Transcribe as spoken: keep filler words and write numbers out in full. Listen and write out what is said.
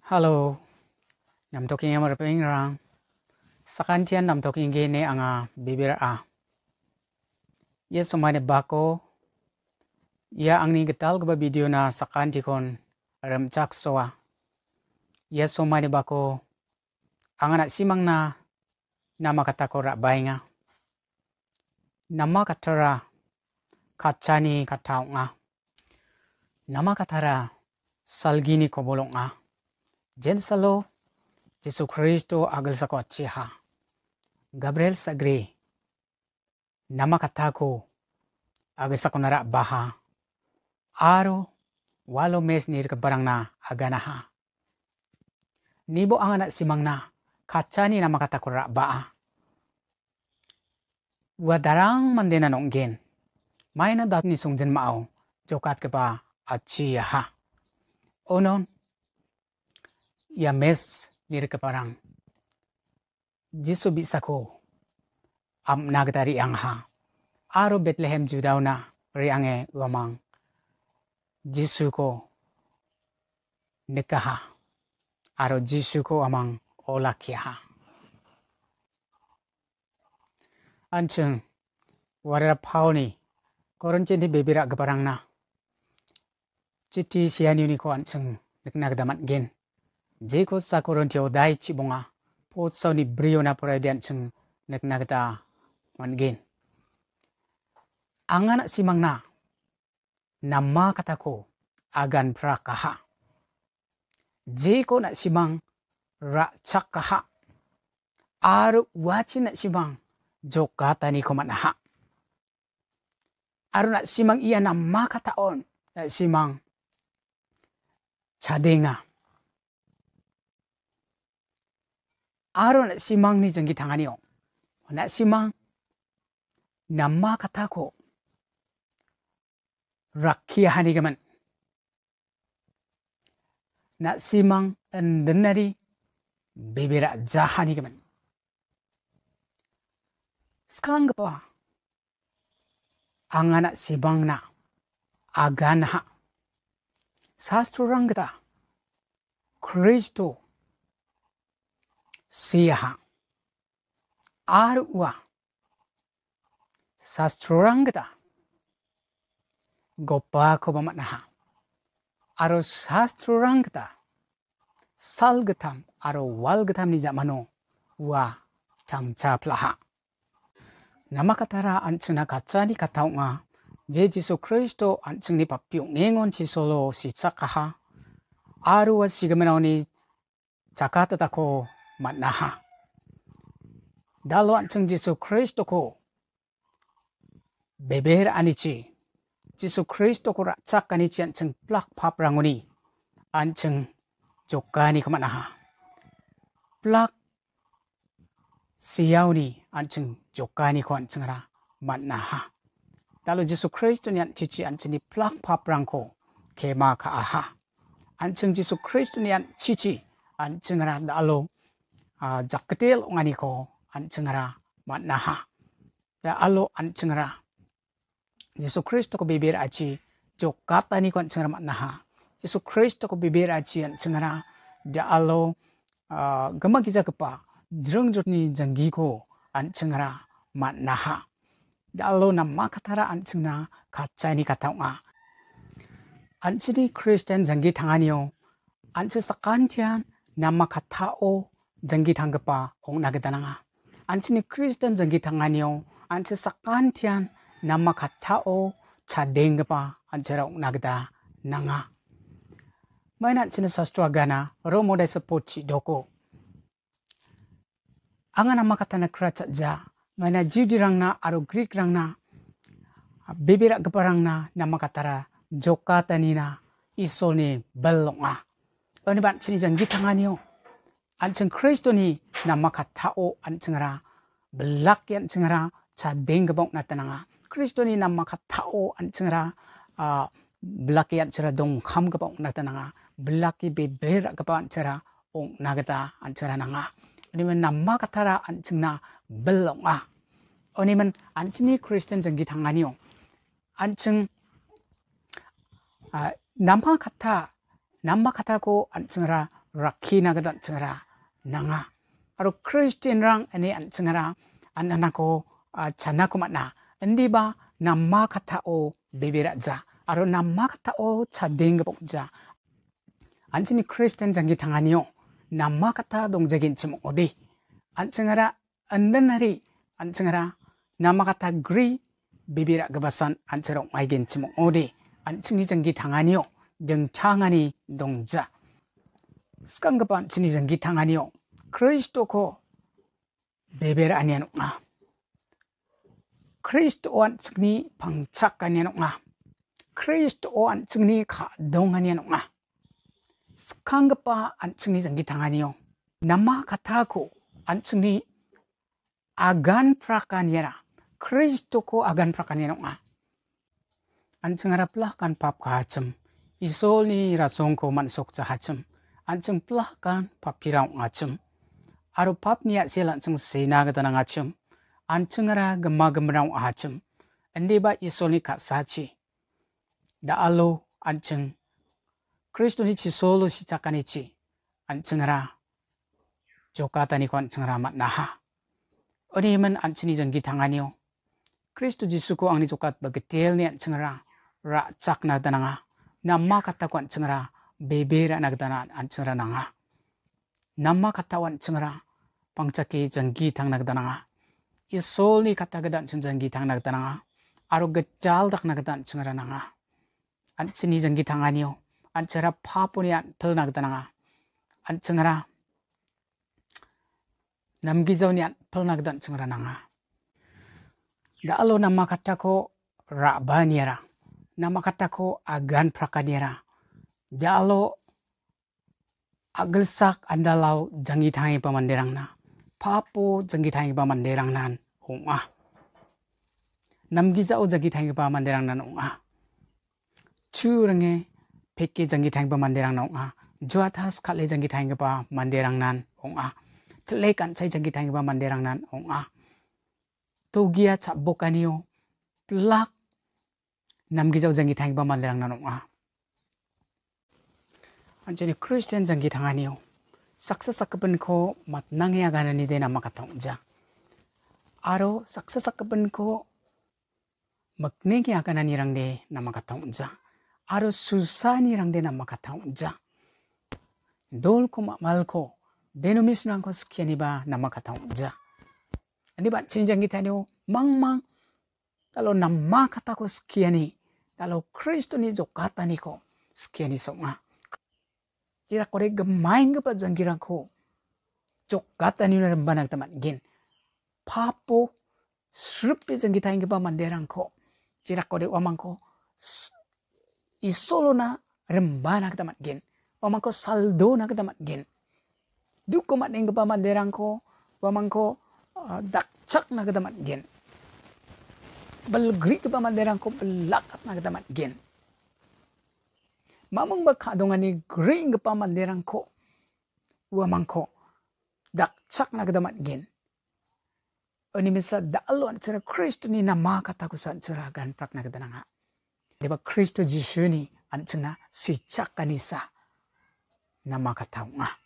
Halo, nam talking amar ping rang. Sakantian nam talking gene anga bibir a. Yes sumane bako. Ya angni getal geba video na sakanti kon rem cak soa. Yes sumane bako. Angana simang na nama kata ko rak bainga. Nama katara kacani katau nga. Nama katara salgini ko bolong nga. Jen salo Yesus Kristo agal sa ko ha. Gabriel sagre. Nama katako agal sa ko nara baha. Aro walo mes nir ke barang na aganaha. Nibo ang anak simang na kacani nama kata ko rak baa. Wadarang mandena nonggen. May na dat ni sungjen mao jokat ke ba achi ha. Onon ya mes nir ke barang. Jisu bisa ko am nagdari ang ha. Aro Bethlehem Judaw na riange wamang. Jisu ko nikaha. Aro Jisu ko amang olakyaha. Ancheng warera pauni koronchen di bebira gebarang na. Citi siani ni ko ancheng niknagdamat gen. Jeko sa korontio dai chibonga. Pot sa ni brio na poradian cheng niknagda man gen. Anganak simang na nama katako agan prakaha. Jeko nak simang rak cakaha. Aru wachi nak simang jokata ni komanaha. Aru nak simang iya nama kataon nak simang cadenga. Aru nak simang ni jenggi tanganio. Nak simang nama katako rakia hani gaman. Nak simang endenari bebera jahani gaman. Sekarang apa? Ang anak simang na aganaha. Sastrurang kita Kristo siyaha. Arwa sastrurang kita gopa ko bamatnaha. Aro sastrurang kita sal getam aro wal getam ni jamano wa tam chaplaha. Nama katara ancheng na kacani katau nga je Yesus Kristo ancheng ni papiung ngengon si solo si cakaha. Aru wa sigamenau ni cakata tako matnaha. Dalo ancheng Yesus Kristo ko beber anici. Yesus Kristo ko rakcak anici ancheng plak pap ranguni. Ancheng jokani kamanaha. Plak siyaw ni ancheng jokani ko ancheng ra matnaha. Dalo Yesus Kristo ni cici ancheng ni plak pap rangko kema ka aha. Ancheng Yesus Kristo ni cici ancheng ra dalo uh, jaketel ngani ko ancheng ra matnaha. Ya alo ancheng ra Yesus Kristo ko bibir aci jokata ni ko ancheng ra matnaha. Yesus Kristo ko bibir aci ancheng ra da alo uh, gema giza kepa jreng jotni janggi ko ancheng ra matnaha. Da alo nama katara ancheng na kacani katau nga. Anchini Kristen janggi tanganio anche sakantian nama katao janggi tanggepa ong nagadananga. Anchini Kristen janggi tanganio anche sakantian nama katao cadenggepa anchera ong nagada nanga. Maina anchini sastro agana romo dai sepoci doko. Anga nama katana keracat ja. Maina Judi rangna aro Greek rangna beberak geparangna nama katara jokata nina isol ni belonga. Oni ban sini janggi tanganio. Ancheng Kristo ni nama katao ancheng ra belak yan ancheng ra cadeng gebong natananga. Kristo ni nama katao ancheng ra uh, belak yan ancheng ra dongkam gebong natananga. Belaki beberak gebong ancheng ra ong nagata ancheng ra nanga. Oni man nama katara ancheng na belonga. Oni man ancheng ni Kristen janggi tanganio. Ancheng uh, nama kata nama kata ko ancheng ra rakina gadan cengara nanga. Aro Christian rang ani an cengara an anako chana ko matna. Endi ba nama kata o bebera ja. Aro nama kata o chadeng gapok ja. Anjini Christian jangi tanganio. Nama kata dong jagin cemok odi. An cengara anden hari an cengara nama kata gri bebera gabasan an cerong maigin cemok odi. An cengi jangi tanganio. Jeng tangani dongja. Sekarang kepan cini jenggi tanganio. Kristo ko beber anian nga. Kristo an cengni pangcak anian nga. Kristo an cengni ka dong anian nga. Sekarang kepa an cengni jenggi tanganio. Nama kataku an cengni agan prakaniara. Kristo ko agan prakanian nga. An cengaraplah kan pap kacem. Isol ni rasong ko mansok cahacem. Anceng pelah kan papirang ngacem. Aru pap niat sila anceng sena kata ngacem. Anceng ara gema gemerang ngacem. Endi ba isol ni kak saci. Da alo anceng. Kristo ni cisolo si cakani ci. Anceng ara. Jokata ni ko anceng ara mat naha. Oni men anceng ni jenggi tanganio. Kristo jisuko ang ni jokat bagetel ni anceng ara. Ra cak na tananga. Nama kata kuan cengera bebera nagdana an cengera nanga. Nama kata wan cengera pangcaki jenggi tang nagdana. Isol ni kata gadan jenggi tang nagdana. Aro gejal dak nagdan cengera nanga. An sini jenggi tanganio. An cengera papuni an pel nagdana. An cengera namgizau ni an pel nagdan cengera nanga. Da alo nama kata ko ra baniara. Nama kata ko agan prakadiara. Jalo agelsak andalau jangi tangi pamanderang na. Papo jangi tangi pamanderang nan unga. Namgizao jangi tangi pamanderang nan unga. Curenge peke jangi tangi pamanderang nan unga. Juatas kale jangi tangi pamanderang nan unga. Telekan cai jangi tangi pamanderang nan unga. Togia cabokaniyo plak namgizau jangi tangi pamanderang nan unga. Anjani Christian jangi tanganio. Saksa sakapen ko matnangi aganani de nama kata unja. Aro saksa sakapen ko maknegi aganani rang de nama kata unja. Aro susani rang de nama kata unja. Dol ko makmal ko denomis nang ko sekian iba nama kata unja. Ani ba jangi tanio mang mang. Kalau nama kata ko sekian ni. Kalau Kristo ni jokata ni ko sekian ni songa. Jika kore gemain ke pajangkirang ko jokata ni na rembanag tamat gin. Papo srupi jangkita ingi pa manderang ko. Jika kore wamang ko isolo na rembanag tamat gin. Wamang ko saldo na tamat gin. Duko mat ingi pa manderang ko wamang ko uh, dakcak na tamat gin. Balgri ke pa manderang ko belakat na tamat gin. Mamang ba kadongan ni green pa manderang ko. Wamang ko. Dakcak na kadamat gin. Oni misa dalo an cara Kristo ni nama kata ko sa cara gan prak na kadananga. Diba Kristo Jesu ni an cina si cak kanisa nama kata nga.